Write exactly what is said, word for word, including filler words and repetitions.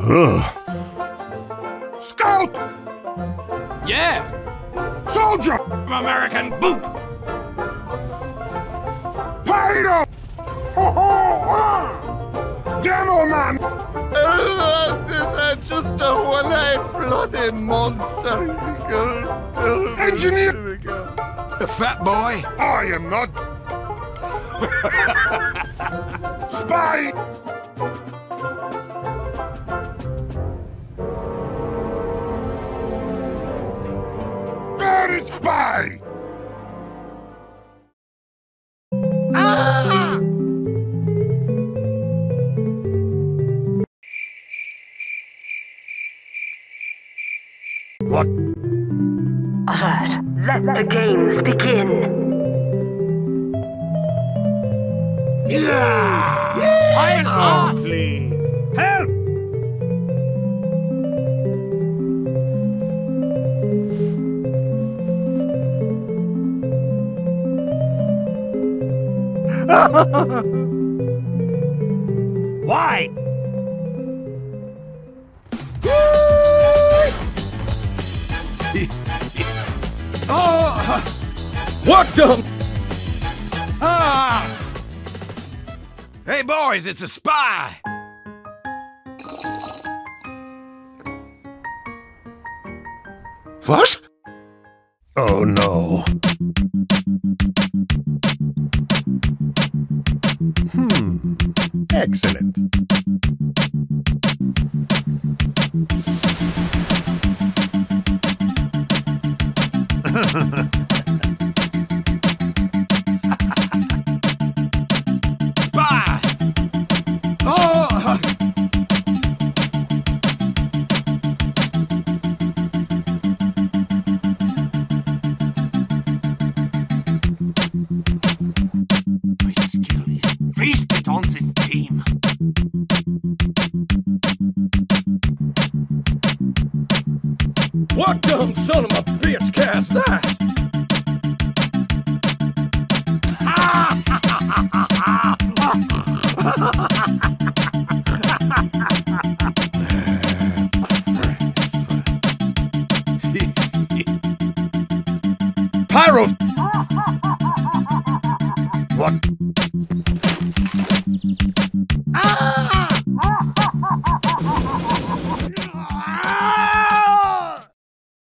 Scout! Yeah! Soldier! American boot! Pyro! Demo man! This is just a one-eyed bloody monster. Engineer! A fat boy? I am not. Spy! Where is spy? Ah! What? Alert! Let the games begin! Yeah! Pile off, please! Help! Why? Oh! What the? Ah! Hey, boys, it's a spy! What? Oh no. Hmm. Excellent. Spy! Oh! My skill is wasted on this team. What dumb son of a bitch cast that? Pyro! What?